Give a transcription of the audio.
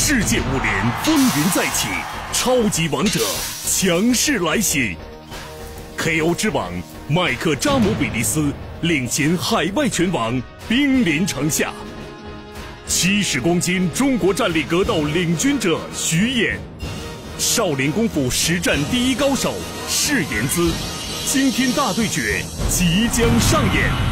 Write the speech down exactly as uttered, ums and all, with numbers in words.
世界武林风云再起，超级王者强势来袭。K O 之王麦克扎姆比利斯领衔海外拳王兵临城下。七十公斤中国站立格斗领军者徐衍，少林功夫实战第一高手释延姿，惊天大对决即将上演。